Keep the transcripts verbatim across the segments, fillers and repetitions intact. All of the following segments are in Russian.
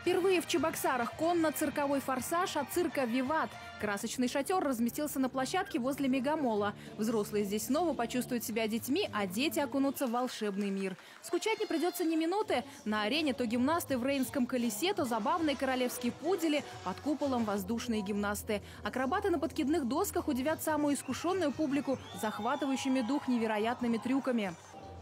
Впервые в Чебоксарах конно-цирковой форсаж от цирка «Виват». Красочный шатер разместился на площадке возле мегамола. Взрослые здесь снова почувствуют себя детьми, а дети окунутся в волшебный мир. Скучать не придется ни минуты. На арене то гимнасты в рейнском колесе, то забавные королевские пудели, под куполом воздушные гимнасты. Акробаты на подкидных досках удивят самую искушенную публику захватывающими дух невероятными трюками.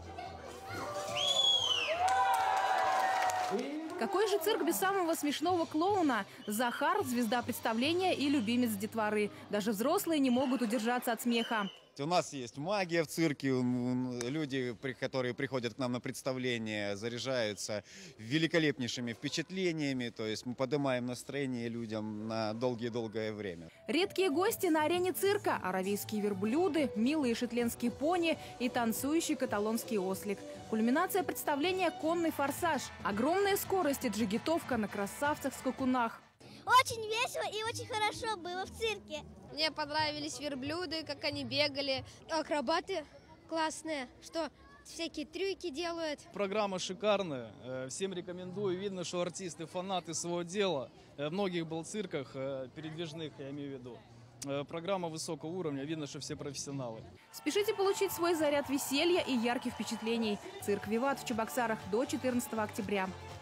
Какой же цирк без самого смешного клоуна? Захар – звезда представления и любимец детворы. Даже взрослые не могут удержаться от смеха. У нас есть магия в цирке, люди, которые приходят к нам на представление, заряжаются великолепнейшими впечатлениями, то есть мы поднимаем настроение людям на долгие-долгое время. Редкие гости на арене цирка – аравийские верблюды, милые шотландские пони и танцующий каталонский ослик. Кульминация представления – конный форсаж, огромная скорость и джигитовка на красавцах-скакунах. Очень весело и очень хорошо было в цирке. Мне понравились верблюды, как они бегали. Акробаты классные, что всякие трюки делают. Программа шикарная, всем рекомендую. Видно, что артисты фанаты своего дела. В многих был цирках передвижных, я имею в виду. Программа высокого уровня, видно, что все профессионалы. Спешите получить свой заряд веселья и ярких впечатлений. Цирк «Виват» в Чебоксарах до четырнадцатого октября.